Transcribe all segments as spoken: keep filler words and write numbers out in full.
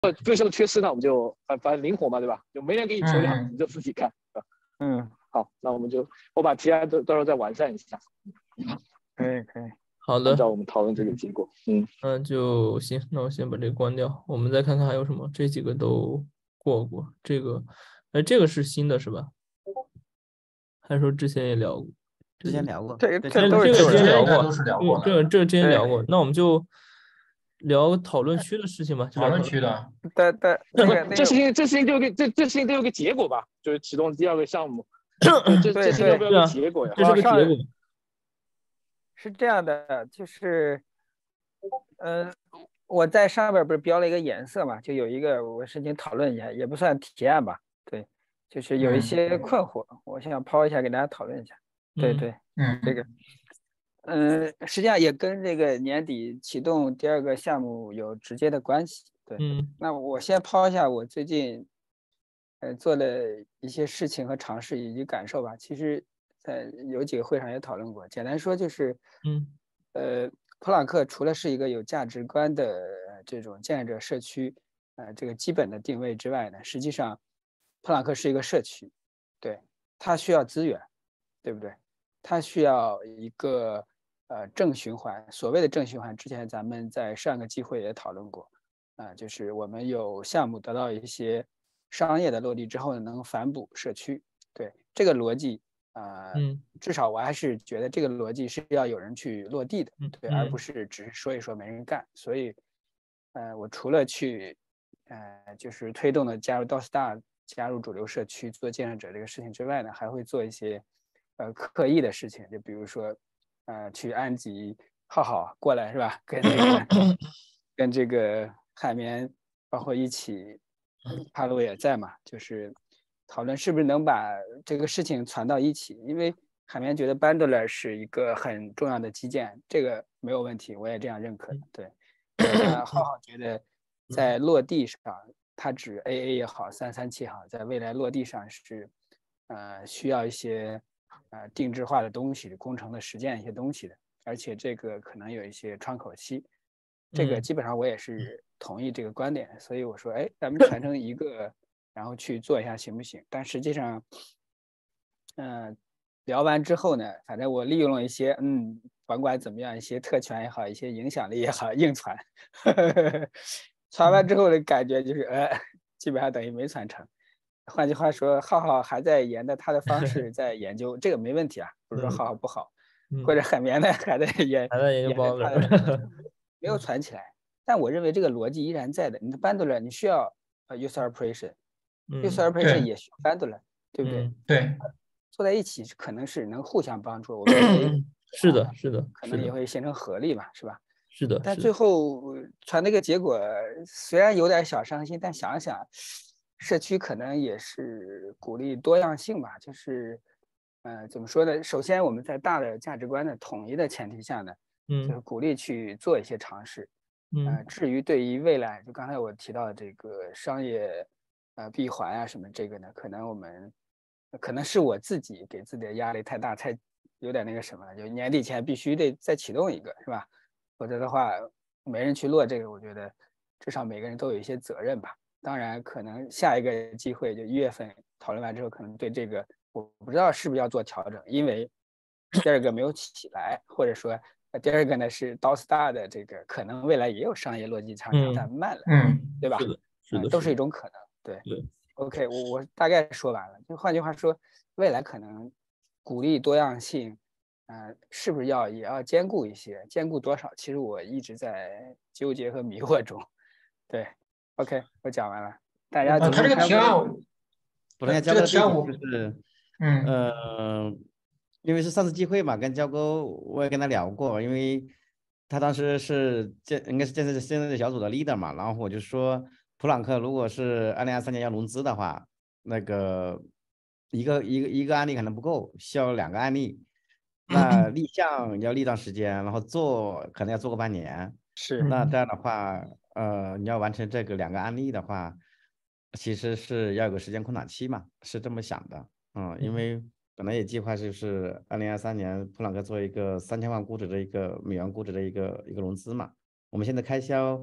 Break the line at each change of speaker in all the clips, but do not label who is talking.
这个项目缺失呢，我们就反反正灵活嘛，对吧？就没人给你求就好，
嗯
你就自己看。
嗯，
好，那我们就我把提案到到时候再完善一下，
可以可以。
好的，
按照我们讨论这个结果。嗯，
那就行，那我先把这个关掉，我们再看看还有什么。这几个都过过，这个，哎，这个是新的是吧？还是说之前也聊过？
之前聊过，
这个
对
这个
这都是
之前聊过，
这个都是聊过的
这个这个之前
对
聊过，那我们就聊讨论区的事情吧。就
讨论
聊
区的，
但但那个那个
这事情这事情都有个这这事情都有个结果吧，就是启动第二个项目，这这
对
事情要不要个
对啊
结果呀？
这是个
往上
结果。
是这样的，就是，呃，我在上边不是标了一个颜色嘛，就有一个我申请讨论一下，也不算提案吧，对，就是有一
嗯
些困惑，我想抛一下给大家讨论一下。对
嗯
对，
嗯，
这个，嗯、实际上也跟这个年底启动第二个项目有直接的关系。对，
嗯
那我先抛一下我最近，呃，做的一些事情和尝试以及感受吧。其实，在有几个会上也讨论过。简单说就是，
嗯
呃，普朗克除了是一个有价值观的这种建设者社区，呃，这个基本的定位之外呢，实际上，普朗克是一个社区，对，它需要资源，对不对？它需要一个呃正循环。所谓的正循环，之前咱们在上个机会也讨论过，啊、呃，就是我们有项目得到一些商业的落地之后呢，能反哺社区。对这个逻辑，啊、呃，
嗯
至少我还是觉得这个逻辑是要有人去落地的，对，
嗯
而不是只是说一说没人干。所以，呃，我除了去，呃，就是推动的加入 DOSTAR 加入主流社区做建设者这个事情之外呢，还会做一些。呃，刻意的事情，就比如说，呃，去安吉浩浩过来是吧？跟这个跟这个海绵，包括一起，哈喽也在嘛，就是讨论是不是能把这个事情传到一起。因为海绵觉得 Bundler 是一个很重要的基建，这个没有问题，我也这样认可。对，那浩浩觉得在落地上，它指 A A 也好，三三七也好，在未来落地上是，呃，需要一些。呃，定制化的东西，工程的实践一些东西的，而且这个可能有一些窗口期，这个基本上我也是同意这个观点，嗯、所以我说，哎，咱们传承一个，然后去做一下行不行？但实际上，嗯、呃，聊完之后呢，反正我利用了一些，嗯，甭管怎么样，一些特权也好，一些影响力也好，硬传，传完之后的感觉就是，呃，基本上等于没传成。换句话说，浩浩还在沿着他的方式在研究，这个没问题啊，不是说浩浩不好，
嗯、
或者海绵呢还在研，
还在研究包的，
没有传起来。但我认为这个逻辑依然在的。你的 Bundler 你需要呃 user operation，user、
嗯、
operation 也需要 Bundler，对不对？
嗯、
对，
坐在一起可能是能互相帮助。我们
是的，是的，
可能也会形成合力嘛，是吧？
是的。
但最后传那个结果虽然有点小伤心，但想想。社区可能也是鼓励多样性吧，就是，呃，怎么说呢？首先，我们在大的价值观的统一的前提下呢，
嗯，
就是鼓励去做一些尝试。
嗯，
呃，至于对于未来，就刚才我提到的这个商业，呃，闭环啊什么这个呢，可能我们，可能是我自己给自己的压力太大，太有点那个什么了，就年底前必须得再启动一个，是吧？否则的话，没人去落这个，我觉得至少每个人都有一些责任吧。当然，可能下一个机会就一月份讨论完之后，可能对这个我不知道是不是要做调整，因为第二个没有起来，或者说第二个呢是 DOSTAR 的这个可能未来也有商业落地厂商，但慢了，
嗯，
对吧？
是的，是的，
嗯、都是一种可能。对
对
，OK， 我我大概说完了。就换句话说，未来可能鼓励多样性，呃，是不是要也要兼顾一些？兼顾多少？其实我一直在纠结和迷惑中。对。OK， 我讲完了。大家、
呃，他这个提案，
补充一下
这个提案我
就是，
嗯
呃，因为是上次机会嘛，跟焦哥我也跟他聊过，因为他当时是建应该是建设建设小组的 leader 嘛，然后我就说，普朗克如果是二零二三年要融资的话，那个一个一个一个案例可能不够，需要两个案例。那立项要立段时间，然后做可能要做个半年。
是，
那这样的话，呃，你要完成这个两个案例的话，其实是要有个时间空档期嘛，是这么想的。嗯，因为本来也计划就是二零二三年普朗克做一个三千万估值的一个美元估值的一个一个融资嘛。我们现在开销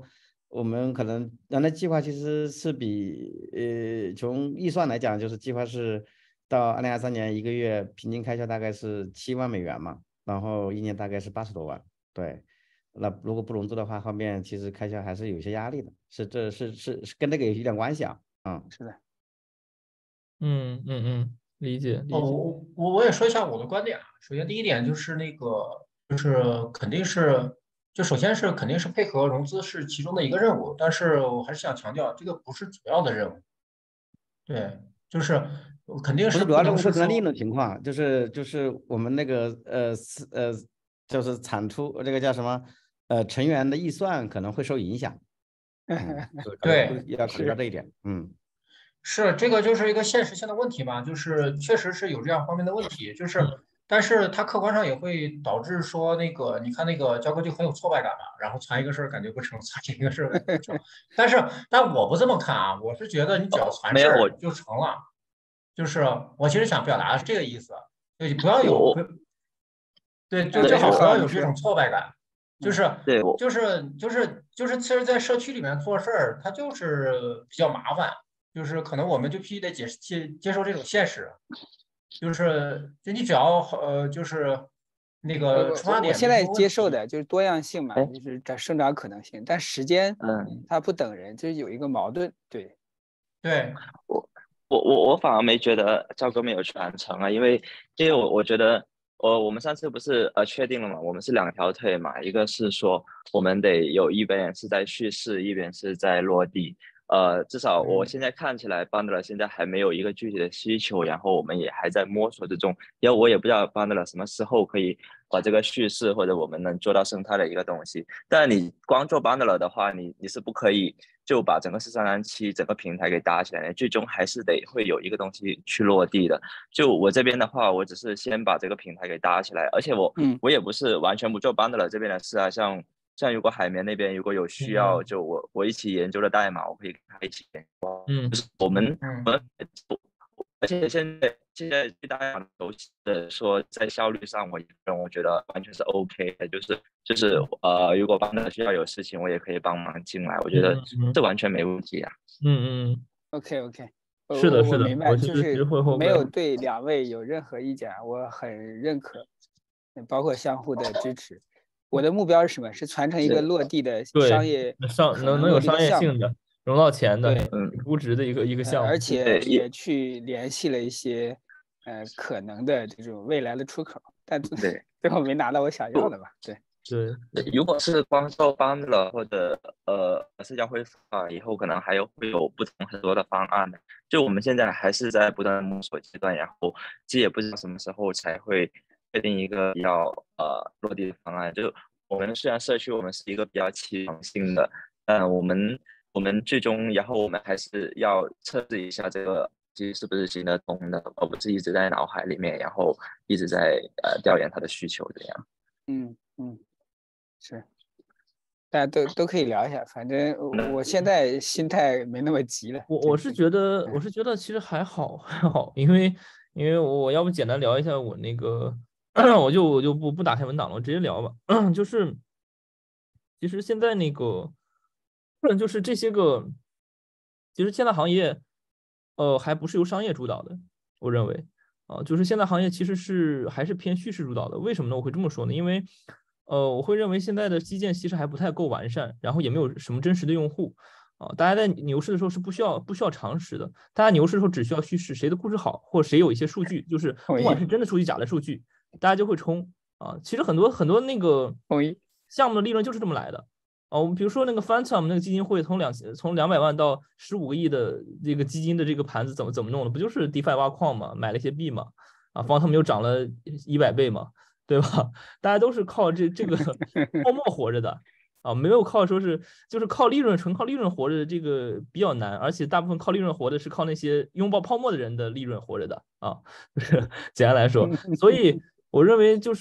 我们可能原来计划其实是比呃从预算来讲，就是计划是到二零二三年一个月平均开销大概是七万美元嘛，然后一年大概是八十多万。对，那如果不融资的话，后面其实开销还是有些压力的，是这是是是跟这个有一点关系啊。嗯，
是的。
嗯嗯嗯，理解理
哦，
解。
我我我也说一下我的观点啊。首先，第一点就是那个，就是肯定是，就首先是肯定是配合融资是其中的一个任务，但是我还是想强调，这个不是主要的任务。对，就是肯定是
不是主要任务
能是说，
会存在另一种情况，就是就是我们那个呃是呃就是产出这个叫什么呃成员的预算可能会受影响。嗯，就考虑
对，
要考虑到
是
这一点。嗯。
是这个就是一个现实性的问题吧，就是确实是有这样方面的问题，就是但是它客观上也会导致说那个你看那个交割就很有挫败感嘛，然后传一个事儿感觉不成，传一个事儿感觉不成，但是但我不这么看啊，我是觉得你只要传
没有我
事儿就成了，就是我其实想表达的是这个意思，就你不要有
我
不对，就
嗯
最好不
好你说
要有这种挫败感，就是
对我
就是就是就是其实，在社区里面做事儿，它就是比较麻烦。就是可能我们就必须得接接接受这种现实，就是就你只要呃就是那
我
个出发点
我我现在
没什么问题，
接受的就是多样性嘛，
哎
就是长生长可能性，但时间
嗯，
它不等人，就是有一个矛盾。对，
对，
我我我我反而没觉得赵哥没有传承啊，因为因为我我觉得，呃，我们上次不是呃确定了嘛，我们是两条腿嘛，一个是说我们得有一边是在叙事，一边是在落地。呃，至少我现在看起来 Bundler 现在还没有一个具体的需求，然后我们也还在摸索之中，因为我也不知道 Bundler 什么时候可以把这个叙事或者我们能做到生态的一个东西。但你光做 Bundler 的话，你你是不可以就把整个四三三七整个平台给搭起来的，最终还是得会有一个东西去落地的。就我这边的话，我只是先把这个平台给搭起来，而且我、
嗯、
我也不是完全不做 Bundler 这边的事啊，像像如果海绵那边如果有需要，
嗯、
就我我一起研究的代码，我可以跟他一起研究。
嗯，
就是我们
嗯
我们，而且现在现在对大家都的说，在效率上，我个人我觉得完全是 OK 的，就是就是呃，如果帮的需要有事情，我也可以帮忙进来，我觉得这完全没问题啊。
嗯嗯
OK OK，
是的，是的，
我明白，
我
就是
会后
没有对两位有任何意见，我很认可，包括相互的支持。我的目标是什么？是传承一个落地的商业，
上能能有商业性的、融到钱的、估值的一个一个项目，
而且也去联系了一些呃可能的这种未来的出口，但
对
最后没拿到我想要的吧？对
对，如果是光做班了或者呃社交恢复啊，以后可能还有会有不同很多的方案的。就我们现在还是在不断摸索阶段，然后其实也不知道什么时候才会确定一个比较呃落地的方案。就我们虽然社区我们是一个比较期望性的，但我们我们最终然后我们还是要测试一下这个其实是不是行得通的，而不是一直在脑海里面，然后一直在呃调研他的需求这样。
嗯嗯，是。大家都都可以聊一下，反正我现在心态没那么急了。
我我是觉得，我是觉得其实还好还好，因为因为我要不简单聊一下我那个，我就我就不不打开文档了，我直接聊吧。就是其实现在那个，就是这些个，其实现在行业，呃，还不是由商业主导的，我认为啊，就是现在行业其实是还是偏叙事主导的。为什么呢？我会这么说呢？因为呃，我会认为现在的基建其实还不太够完善，然后也没有什么真实的用户啊。大家在牛市的时候是不需要不需要常识的，大家牛市的时候只需要叙事，谁的故事好，或者谁有一些数据，就是不管是真的数据假的数据，大家就会冲啊。其实很多很多那个项目的利润就是这么来的啊。我们比如说那个 Phantom 那个基金会从两从两百万到十五个亿的这个基金的这个盘子怎么怎么弄的？不就是 DeFi 挖矿嘛，买了一些币嘛，啊，方他们又涨了一百倍嘛。对吧？大家都是靠这这个泡沫活着的啊，没有靠说是就是靠利润，纯靠利润活着的这个比较难，而且大部分靠利润活的是靠那些拥抱泡沫的人的利润活着的啊，就是简单来说，所以我认为就是，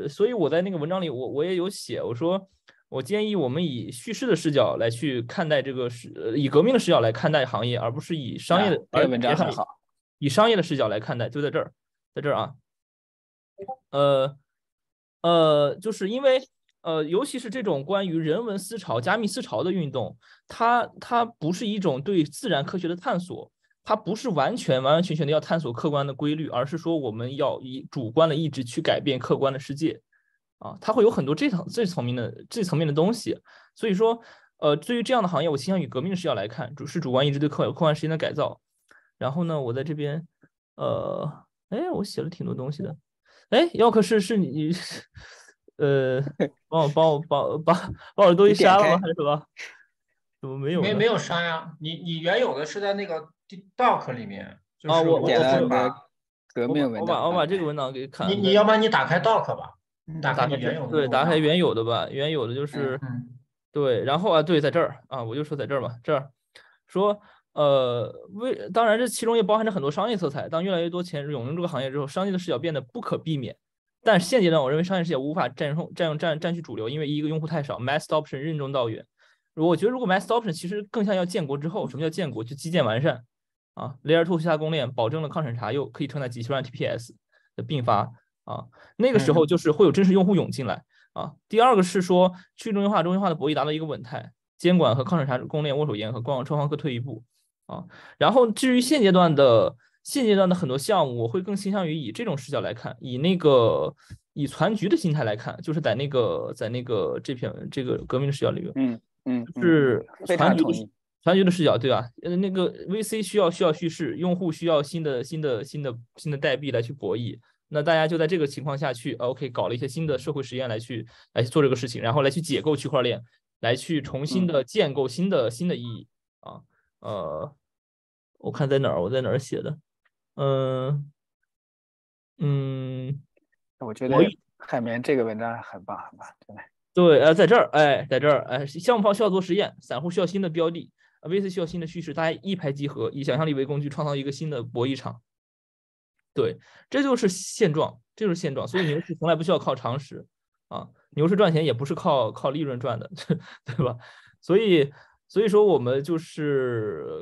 所以我在那个文章里我我也有写，我说我建议我们以叙事的视角来去看待这个是以革命的视角来看待行业，而不是以商业的，
这个文章很好，
以商业的视角来看待，就在这儿，在这儿啊。呃呃，就是因为呃，尤其是这种关于人文思潮、加密思潮的运动，它它不是一种对自然科学的探索，它不是完全完完全全的要探索客观的规律，而是说我们要以主观的意志去改变客观的世界，啊，它会有很多这层这层面的这层面的东西。所以说，呃，对于这样的行业，我倾向于革命的视角来看，主是主观意志对客客观时间的改造。然后呢，我在这边，呃，哎，我写了挺多东西的，哎，要可是是你。呃，帮我帮我帮把把我东西删了吗？还是什么？怎么没有？
没没有删呀？你你原有的是在那个 doc 里面，就是
啊，我
我
点了你
会把
的革命文
我把
档，
我把这个文档给砍了。
你你要不然你打开 doc 吧，你打
打开
开你原有的
对，打开原
有
有的吧，原有的就是
嗯
对，然后啊，对，在这儿啊，我就说在这儿吧，这儿说呃，为当然这其中也包含着很多商业色彩。当越来越多钱涌入这个行业之后，商业的视角变得不可避免。但是现阶段，我认为商业视角无法占用占用占占据主流，因为一个用户太少 ，mass adoption 任重道远。我觉得如果 mass adoption 其实更像要建国之后，什么叫建国？就基建完善啊 ，Layer two 下公链保证了抗审查，又可以承载几十万 T P S 的并发啊，那个时候就是会有真实用户涌进来啊。第二个是说去中心化、中心化的博弈达到一个稳态，监管和抗审查公链握手言和，官网双方各退一步啊。然后至于现阶段的。现阶段的很多项目，我会更倾向于以这种视角来看，以那个以全局的心态来看，就是在那个在那个这篇这个革命的视角里面，
嗯嗯，
是
非常同意。
全局的视角，对吧？呃，那个 V C 需要需要叙事，用户需要新的新的新的新的代币来去博弈。那大家就在这个情况下去 ，OK， 搞了一些新的社会实验来去来做这个事情，然后来去解构区块链，来去重新的建构新的、嗯、新的意义啊。呃，我看在哪儿，我在哪儿写的。嗯嗯，
我觉得海绵这个文章很棒很棒，真的。
对，呃，在这儿，哎，在这儿，哎，项目方需要做实验，散户需要新的标的 ，V C 需要新的叙事，大家一拍即合，以想象力为工具，创造一个新的博弈场。对，这就是现状，这就是现状。所以牛市从来不需要靠常识啊，牛市赚钱也不是靠靠利润赚的，对吧？所以，所以说我们就是。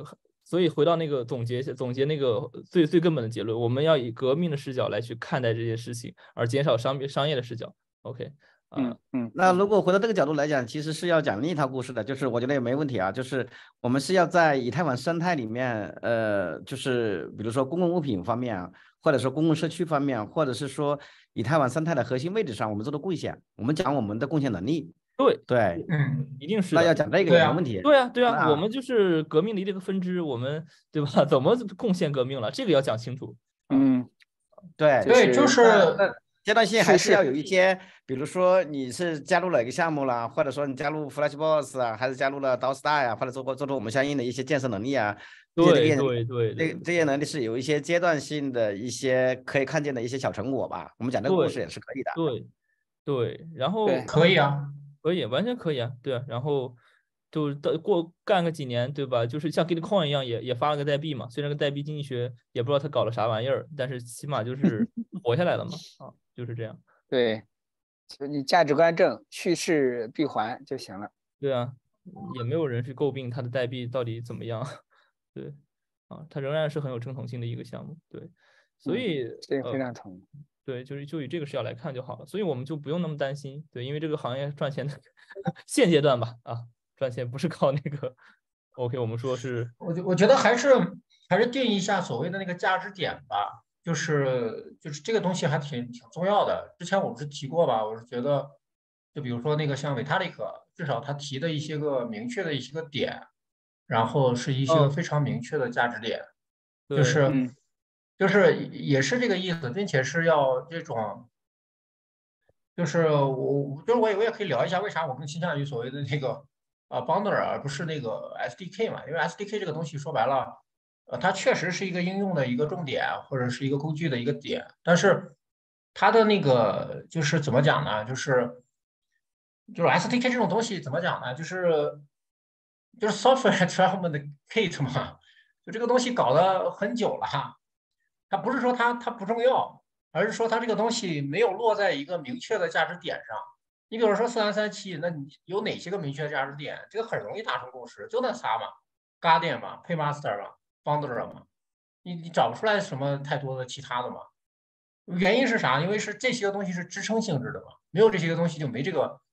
所以回到那个总结总结那个最最根本的结论，我们要以革命的视角来去看待这些事情，而减少商商业的视角。OK，
嗯嗯，
那如果回到这个角度来讲，其实是要讲另一套故事的，就是我觉得也没问题啊，就是我们是要在以太坊生态里面，呃，就是比如说公共物品方面，或者说公共社区方面，或者是说以太坊生态的核心位置上，我们做的贡献，我们讲我们的贡献能力。
对
对，
嗯，
一定是
那要讲这个也没问题。
对啊，对啊，我们就是革命的这个分支，我们对吧？怎么贡献革命了？这个要讲清楚。
嗯，
对
对，就是
阶段性还是要有一些，比如说你是加入哪个项目了，或者说你加入 Flashbox 啊，还是加入了 DAOstar 呀，或者做做出我们相应的一些建设能力啊。
对对对，
这这些能力是有一些阶段性的一些可以看见的一些小成果吧。我们讲这个故事也是可以的。
对对，然后
可以啊。
可以，完全可以啊，对啊，然后就过干个几年，对吧？就是像 Gitcoin 一样，也也发了个代币嘛。虽然个代币经济学也不知道他搞了啥玩意儿，但是起码就是活下来了嘛，啊，就是这样。
对，就你价值观正，叙事闭环就行了。
对啊，也没有人去诟病他的代币到底怎么样，对，啊，它仍然是很有正统性的一个项目，对，所以、
嗯、这个非常同意。
呃对，就是就以这个视角来看就好了，所以我们就不用那么担心，对，因为这个行业赚钱的现阶段吧，啊，赚钱不是靠那个 ，OK， 我们说是，
我觉我觉得还是还是定义一下所谓的那个价值点吧，就是就是这个东西还挺挺重要的。之前我不是提过吧，我是觉得，就比如说那个像 Vitalik，至少他提的一些个明确的一些个点，然后是一些个非常明确的价值点，
嗯、
就是。
嗯
就是也是这个意思，并且是要这种，就是我就是我也我也可以聊一下为啥我更倾向于所谓的那个啊 Bonder 而不是那个 S D K 嘛，因为 S D K 这个东西说白了，呃，它确实是一个应用的一个重点或者是一个工具的一个点，但是它的那个就是怎么讲呢？就是就是 S D K 这种东西怎么讲呢？就是就是 software development kit 嘛，就这个东西搞了很久了哈。它不是说它它不重要，而是说它这个东西没有落在一个明确的价值点上。你比如说四三三七，那你有哪些个明确的价值点？这个很容易达成共识，就那仨嘛 ，Guardian 嘛 ，Paymaster 嘛 ，Founder 嘛，你你找不出来什么太多的其他的嘛。原因是啥？因为是这些个东西是支撑性质的嘛，没有这些个东西就没这个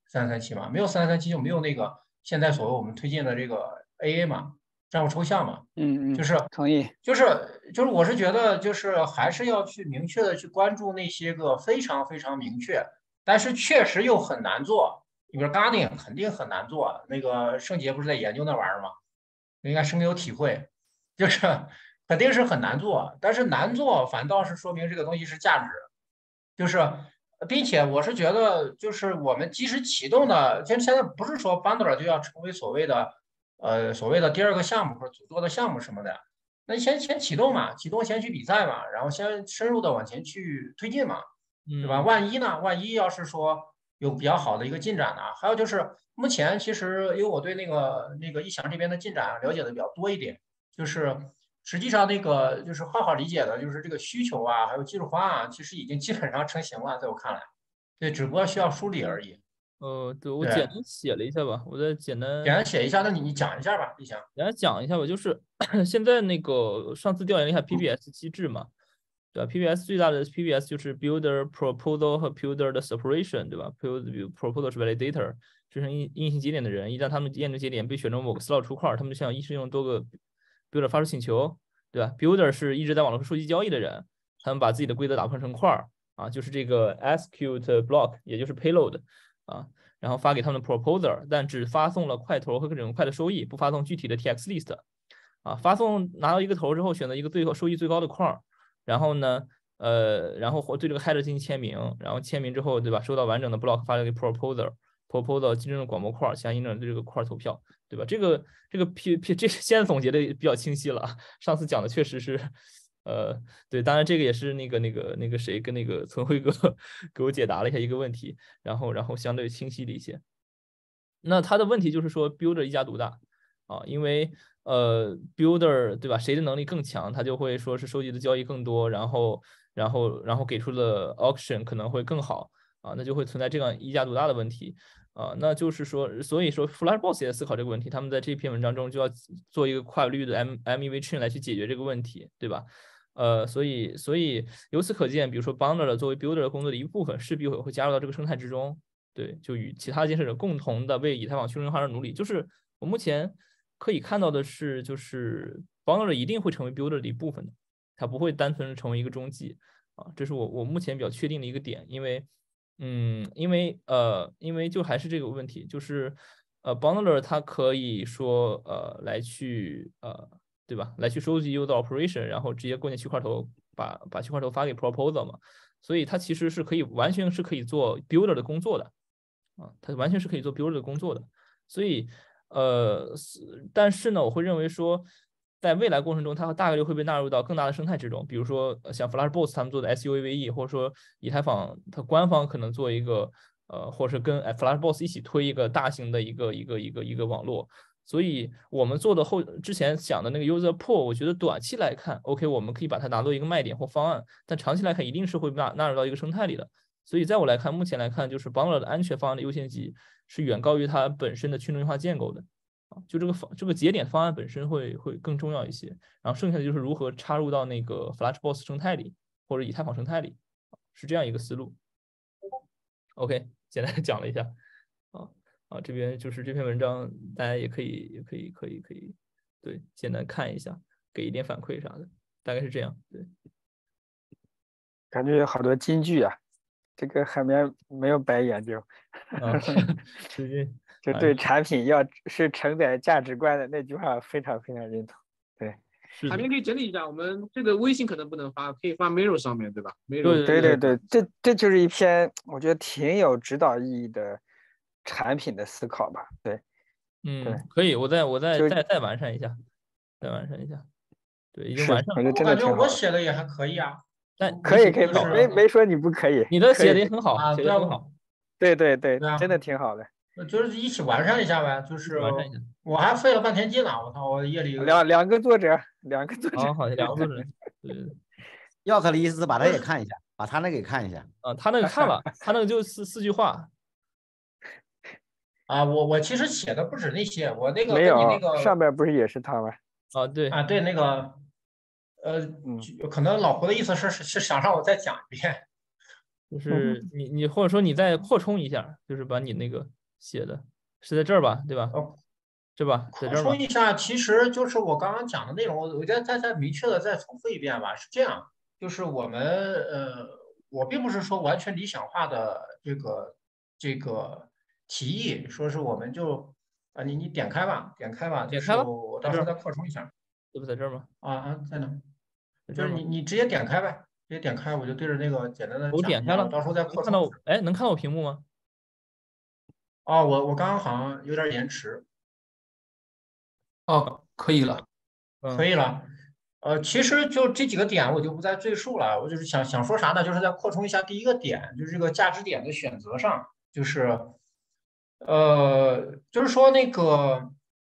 三三七嘛，没有三三七就没有那个现在所谓我们推荐的这个 A A 嘛，账户抽象嘛，
嗯嗯，
就是
同意，
就是就是我是觉得就是还是要去明确的去关注那些个非常非常明确，但是确实又很难做。你比如 Guardian 肯定很难做，那个盛杰不是在研究那玩意儿吗？应该深有体会，就是肯定是很难做，但是难做反倒是说明这个东西是价值，就是并且我是觉得就是我们即使启动的，其实现在不是说 Bundler 就要成为所谓的呃所谓的第二个项目或者主做的项目什么的，那先先启动嘛，启动先去比赛嘛，然后先深入的往前去推进嘛，对吧？
嗯
万一呢？万一要是说有比较好的一个进展呢？还有就是目前其实因为我对那个那个易翔这边的进展了解的比较多一点，就是实际上那个就是浩浩理解的，就是这个需求啊，还有技术方案啊，其实已经基本上成型了，在我看来，对，只不过需要梳理而已。
呃，对我
对，
简单写了一下吧，我再简单
简单写一下，那你你讲一下吧，易翔。
简单讲一下吧，就是现在那个上次调研了一下 P B S 机制嘛，对吧？P B S 最大的 P B S 就是 Builder Proposal 和 Builder 的 Separation， 对吧 ？Builder Proposal 是 Validator， 执行运运行节点的人，一旦他们验证节点被选中某个 slot 出块，他们就向一是用多个 Builder 发出请求，对吧 ？Builder 是一直在网络上收集交易的人，他们把自己的规则打破成块儿啊，就是这个 execute block， 也就是 payload 啊。然后发给他们的 proposer， 但只发送了块头和各种块的收益，不发送具体的 T X list。啊，发送拿到一个头之后，选择一个最后收益最高的块，然后呢，呃，然后对这个 header 进行签名，然后签名之后，对吧？收到完整的 block 发给 proposer，proposer 真正的广播块相应的这个块投票，对吧？这个这个 P P 这现在总结的比较清晰了，上次讲的确实是。呃，对，当然这个也是那个那个那个谁跟那个存辉哥给我解答了一下一个问题，然后然后相对清晰了一些。那他的问题就是说 ，builder 一家独大啊，因为呃 builder 对吧，谁的能力更强，他就会说是收集的交易更多，然后然后然后给出的 auction 可能会更好啊，那就会存在这样一家独大的问题。啊，那就是说，所以说 FlashBoss 也在思考这个问题，他们在这篇文章中就要做一个跨域的 M MEV chain 来去解决这个问题，对吧？呃，所以所以由此可见，比如说 Bundler 作为 Builder 的工作的一部分，势必会会加入到这个生态之中，对，就与其他建设者共同的为以太坊去中心化而努力。就是我目前可以看到的是，就是 Bundler 一定会成为 Builder 的一部分的，它不会单纯成为一个中继啊，这是我我目前比较确定的一个点，因为嗯，因为呃，因为就还是这个问题，就是呃 Bundler 它可以说呃来去呃。对吧？来去收集 user operation， 然后直接构建区块头，把把区块头发给 proposer 嘛，所以它其实是可以完全是可以做 builder 的工作的啊，它完全是可以做 builder 的工作的。所以呃，但是呢，我会认为说，在未来过程中，它大概率会被纳入到更大的生态之中，比如说像 FlashBoss 他们做的 S U A V E， 或者说以太坊它官方可能做一个呃，或者是跟 FlashBoss 一起推一个大型的一个一个一个一个网络。所以我们做的后之前想的那个 user pool， 我觉得短期来看 ，OK， 我们可以把它拿作一个卖点或方案，但长期来看一定是会纳纳入到一个生态里的。所以在我来看，目前来看，就是 Bundler 的安全方案的优先级是远高于它本身的去中心化建构的啊，就这个方这个节点方案本身会会更重要一些。然后剩下的就是如何插入到那个 FlashBoss 生态里或者以太坊生态里，是这样一个思路。OK， 简单讲了一下啊。啊，这边就是这篇文章，大家也可以，也可以，可以，可以，对，简单看一下，给一点反馈啥的，大概是这样。对，
感觉有好多金句啊，这个海绵没有白研究。
啊，最近
就对产品要是承载价值观的那句话非常非常认同。对，
海绵可以整理一下，我们这个微信可能不能发，可以发 Miro 上面对吧
？Miro 对对对，这这就是一篇我觉得挺有指导意义的产品的思考吧。对，
嗯，
对，
可以，我再我再再再完善一下，再完善一下。对，已经完善了。
我觉得真的挺好。
我感觉我写的也还可以啊。
但
可以可以，没没说你不可以。
你的写的也很好，
啊，
写的很好。
对对对，
对啊，
真的挺好的。
就是一起完善一下呗，就是
完善一下。
我还费了半天劲了，我操，我夜里
两两个作者，两个作者。
好好，两个作者。对。
要可的意思是把他也看一下，把他那个也看一下。
啊，他那个看了，他那个就四四句话。
啊，我我其实写的不止那些，我那个
没有
那个
上边不是也是他吗？
啊，对
啊，对那个，呃，
嗯，
可能老胡的意思是是想让我再讲一遍，
就是你你或者说你再扩充一下，就是把你那个写的？是在这儿吧？对吧？
哦，
是吧？在
补
这儿吗？
充一下，其实就是我刚刚讲的内容，我我觉得再再明确的再重复一遍吧。是这样，就是我们呃，我并不是说完全理想化的这个这个提议，说是我们就啊，你你点开吧，点开吧，就是
点开了，在这儿吗？
我到时候再扩充一下
这不在这儿吗？
啊啊，在哪？
在这儿吗？
就是你你直接点开呗，直接点开，我就对着那个简单的
我
讲一下，我
点开了，
到时候再
能看到我，
扩充一下。
哎，能看到我屏幕吗？
哦，我我刚刚好像有点延迟。
哦，可以了。
嗯，
可以了，呃，其实就这几个点我就不再赘述了，我就是想想说啥呢？就是再扩充一下第一个点，就是这个价值点的选择上，就是呃，就是说那个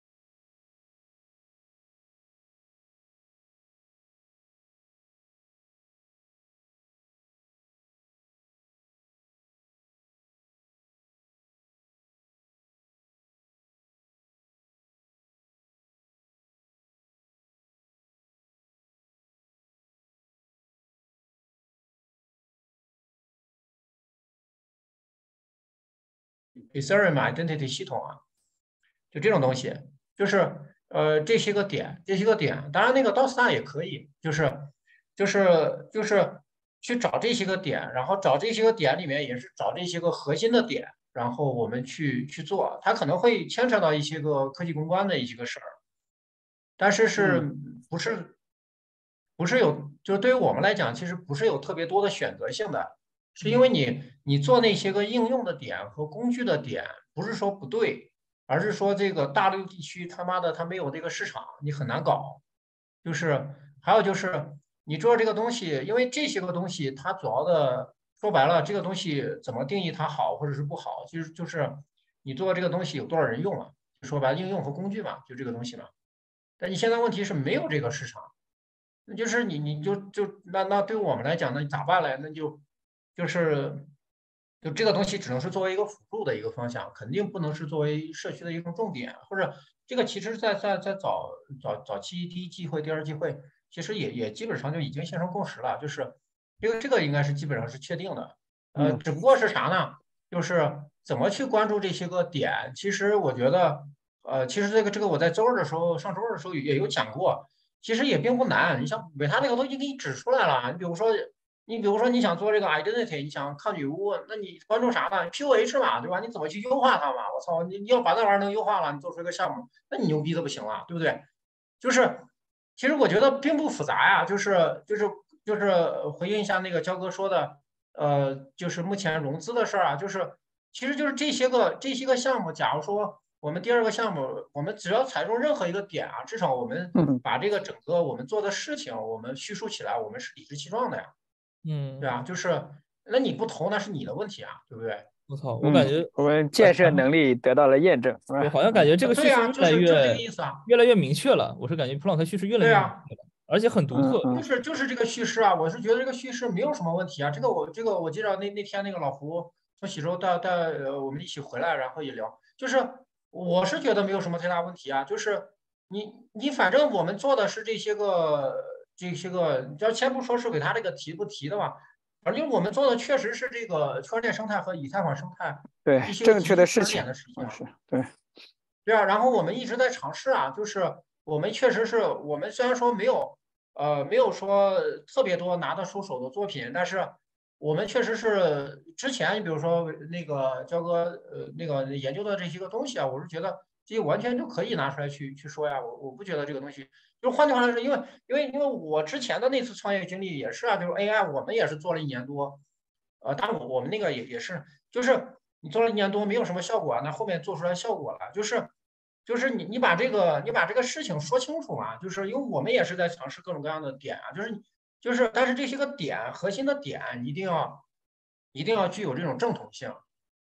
Ethereum Identity 系统啊，就这种东西，就是呃这些个点，这些个点，当然那个 D O S T A 也可以，就是就是就是去找这些个点，然后找这些个点里面也是找这些个核心的点，然后我们去去做，它可能会牵扯到一些个科技公关的一些个事儿，但是是不是不是有，就是对于我们来讲，其实不是有特别多的选择性的，是因为你你做那些个应用的点和工具的点，不是说不对，而是说这个大陆地区他妈的它没有这个市场，你很难搞。就是还有就是你做这个东西，因为这些个东西它主要的说白了，这个东西怎么定义它好或者是不好，其实就是你做这个东西有多少人用啊？说白了，应用和工具嘛，就这个东西嘛。但你现在问题是没有这个市场。那就是你你就就那那对我们来讲，那你咋办嘞？那就就是就这个东西只能是作为一个辅助的一个方向，肯定不能是作为社区的一种重点，或者这个其实在在在早早早期第一季会、第二季会，其实也也基本上就已经形成共识了，就是这个这个应该是基本上是确定的，呃，
嗯
只不过是啥呢？就是怎么去关注这些个点，其实我觉得，呃，其实这个这个我在周二的时候，上周二的时候也有讲过。其实也并不难，你像美它那个都已经给你指出来了。你比如说，你比如说你想做这个 identity，你想抗女巫，那你关注啥呢？P O H 嘛，对吧？你怎么去优化它嘛？我操，你你要把那玩意儿能优化了，你做出一个项目，那你牛逼的不行了，对不对？就是，其实我觉得并不复杂呀，就是就是就是回应一下那个焦哥说的，呃，就是目前融资的事儿啊，就是其实就是这些个这些个项目，假如说。我们第二个项目，我们只要踩中任何一个点啊，至少我们
嗯
把这个整个我们做的事情，我们叙述起来，我们是理直气壮的呀，
嗯，
对啊，就是那你不投那是你的问题啊，对不对？
我操，我感
嗯，
觉
我们建设能力得到了验证，是
对，
吧？
好像感觉这
啊，对呀，
个叙事越来
就是就是这个
越
意思啊，
越来越明确了。我是感觉普朗克叙事越来越明
对呀，
确了，而且很独特。
嗯嗯
就是就是这个叙事啊，我是觉得这个叙事没有什么问题啊，这个我这个我记得那那天那个老胡从喜洲带带呃我们一起回来，然后也聊，就是我是觉得没有什么太大问题啊，就是你你反正我们做的是这些个这些个，你要先不说是给他这个提不提的嘛，反正我们做的确实是这个区块链生态和以太坊生态
对，
一些个
正
极其关
确的事情
联的事情啊。
是对，
对啊，然后我们一直在尝试啊，就是我们确实是我们虽然说没有，呃，没有说特别多拿得出手的作品，但是我们确实是之前，你比如说那个焦哥，呃，那个研究的这些个东西啊，我是觉得这些完全就可以拿出来去去说呀，我我不觉得这个东西，就换句话来说，因为因为因为我之前的那次创业经历也是啊，就是 A I 我们也是做了一年多，呃，当然我我们那个也也是，就是你做了一年多没有什么效果啊，那后面做出来效果了，就是。就是你你把这个你把这个事情说清楚嘛，就是因为我们也是在尝试各种各样的点啊，就是你就是但是这些个点核心的点一定要一定要具有这种正统性，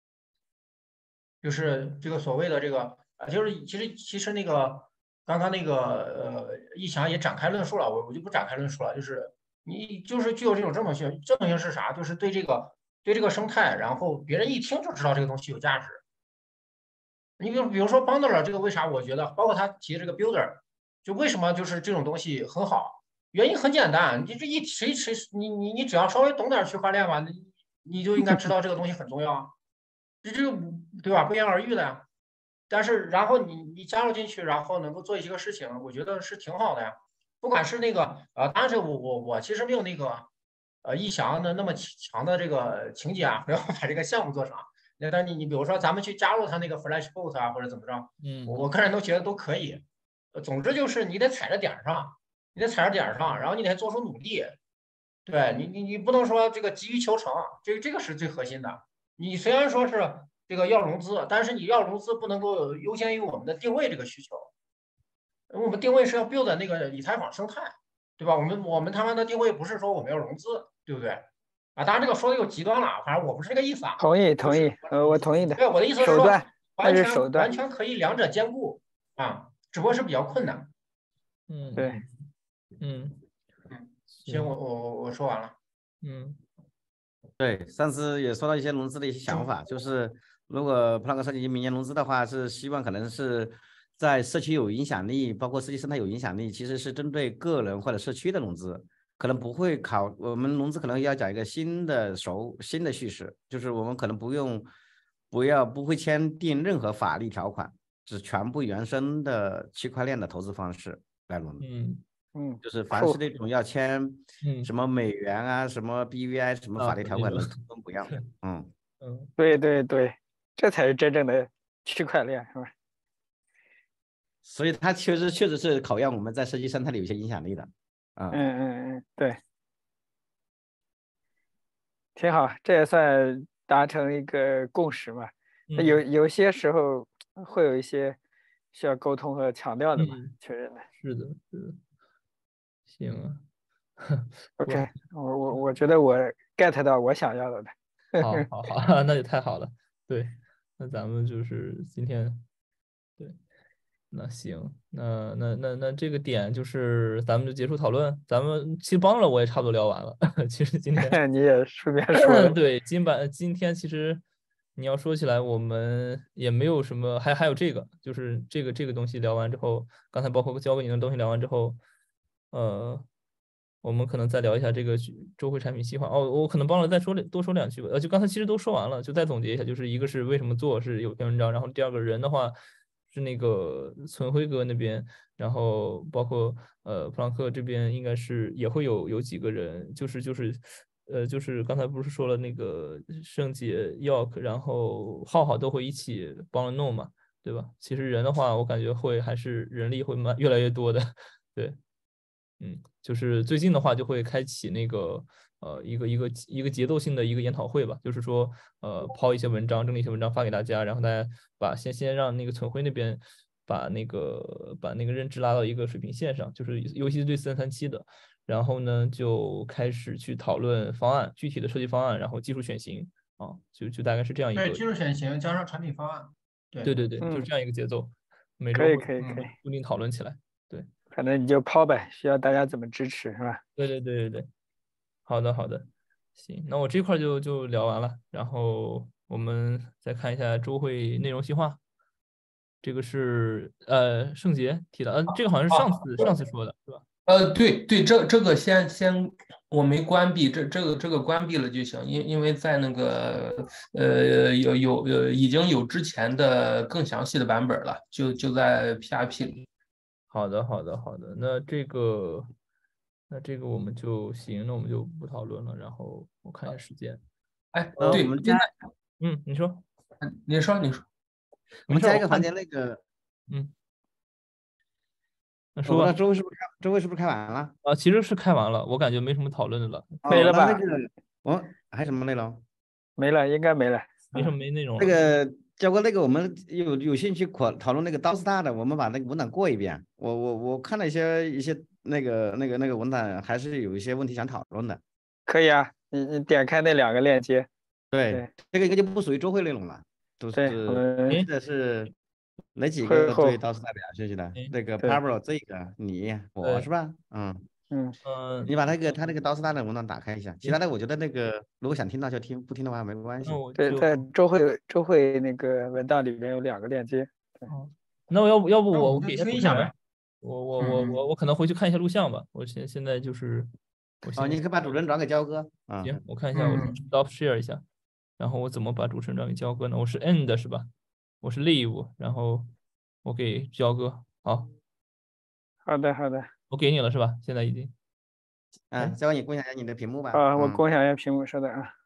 就是这个所谓的这个啊，就是其实其实那个刚刚那个呃一翔也展开论述了，我我就不展开论述了，就是你就是具有这种正统性，正统性是啥？就是对这个对这个生态，然后别人一听就知道这个东西有价值。你比如比如说 Bundler 这个为啥我觉得，包括他提的这个 Builder，就为什么就是这种东西很好？原因很简单，你这一谁谁你你你只要稍微懂点区块链吧，你你就应该知道这个东西很重要啊。 这这个对吧？不言而喻的呀。但是然后你你加入进去，然后能够做一些个事情，我觉得是挺好的呀。不管是那个呃，当然是我我我其实没有那个呃一翔的那么强的这个情节啊，没有把这个项目做成。那但你你比如说咱们去加入他那个 Flashbolt 啊，或者怎么着，
嗯，
我我个人都觉得都可以。呃，总之就是你得踩着点儿上，你得踩着点儿上，然后你得做出努力。对你你你不能说这个急于求成，这个这个是最核心的。你虽然说是这个要融资，但是你要融资不能够优先于我们的定位这个需求。我们定位是要 build 那个以太坊生态，对吧？我们我们他妈的定位不是说我们要融资，对不对？啊，当然这个说的又极端了，反正我不是这个意思啊。
同意同意，呃，我同意的。
对，我的意思是说，
手段，
完
那是手段，
全完全可以两者兼顾啊，只不过是比较困难。
嗯，
对，
嗯
嗯，行，我我我我说完了。
嗯，
对，上次也说到一些融资的一些想法，就是如果普朗克设计明年融资的话，是希望可能是在社区有影响力，包括设计生态有影响力，其实是针对个人或者社区的融资，可能不会考我们融资可能要讲一个新的手新的叙事，就是我们可能不用不要不会签订任何法律条款，只全部原生的区块链的投资方式来融资。
嗯
嗯，
就是凡是那种要签
嗯
什么美元啊、什么 B V I 什么法律条款的，通通不要。嗯
嗯，
对对对，这才是真正的区块链，是吧？
所以它确实确实是考验我们在设计生态里有些影响力的。啊、
嗯嗯嗯，对，挺好，这也算达成一个共识嘛。那有有些时候会有一些需要沟通和强调的嘛，
嗯
确认的。
是的，是的，行啊。
OK，我我我觉得我 get 到我想要的了。
好，好，好，那就太好了。对，那咱们就是今天，对，那行，那那那那这个点就是咱们就结束讨论。咱们其实帮了我也差不多聊完了。其实今天
你也顺便说了，
对，今晚今天其实你要说起来，我们也没有什么，还还有这个，就是这个这个东西聊完之后，刚才包括教给你的东西聊完之后，呃。我们可能再聊一下这个周会产品计划哦，我可能帮了再说多说两句吧。呃，就刚才其实都说完了，就再总结一下，就是一个是为什么做是有篇文章，然后第二个人的话是那个存辉哥那边，然后包括呃普朗克这边应该是也会有有几个人，就是就是呃就是刚才不是说了那个圣杰 York，然后浩浩都会一起帮了弄嘛，对吧？其实人的话，我感觉会还是人力会慢越来越多的，对。嗯，就是最近的话就会开启那个呃一个一个一个节奏性的一个研讨会吧，就是说呃抛一些文章，整理一些文章发给大家，然后大家把先先让那个存辉那边把那个把那个认知拉到一个水平线上，就是尤其是对四三三七的，然后呢就开始去讨论方案，具体的设计方案，然后技术选型啊，就就大概是这样一个。
对，技术选型加上产品方案。对
对对对，
嗯
就是这样一个节奏，每周
可以
会
可以可以，
固定讨论起来。对，
反正你就抛呗，需要大家怎么支持是吧？
对对对对对，好的好的，行，那我这块就就聊完了，然后我们再看一下周会内容细化。这个是呃圣杰提的，呃，这个好像是上次上次说的是吧？
呃，对对，这这个先先我没关闭，这这个这个关闭了就行，因因为在那个呃有有呃已经有之前的更详细的版本了，就就在 P R P 里。
好的好的好的，那这个那这个我们就行，那我们就不讨论了，然后我看一下时间。
哎，
呃，
对，
我们加
嗯，你说，
你说你说，
我们加一个环节那个，
嗯。那说吧，
那周会是不是开周会是不是开完了？
啊，其实是开完了，我感觉没什么讨论的了。
没了吧？
那个我还有什么内容？
没了，应该没了，
没什么没内容了。
那个教哥，那个我们有有兴趣讨讨论那个刀斯大的，我们把那个文档过一遍。我我我看了一些一些那个那个那个文档，还是有一些问题想讨论的。
可以啊，你你点开那两个链接。
对，
对
这个应该就不属于周会内容了，都
对，我
是
们
记得是哪几
会后
个对刀斯代表学习的？那个
对
Pablo 这个你我
对
是吧？嗯
嗯
嗯，
你把那个他那个刀斯大的文档打开一下，其他的我觉得那个如果想听到就听，不听的话没关系
那。我
对，
就
在周会周会那个文档里面有两个链接。
那我要不要不
那我们就
我给
听一下呗。
我我
嗯嗯
我我我可能回去看一下录像吧。我现现在就是我
哦，
现在
你可以把主人转给焦哥啊。
行，我看一下，我
嗯嗯
stop share 一下。 然后我怎么把主持人让给焦哥呢？我是 end 是吧？我是 leave，然后我给焦哥。好，
好的好的。
我给你了是吧？现在已经。
啊，交给你共享一下你的屏幕吧。
啊，我
嗯
共享一下屏幕，稍等啊。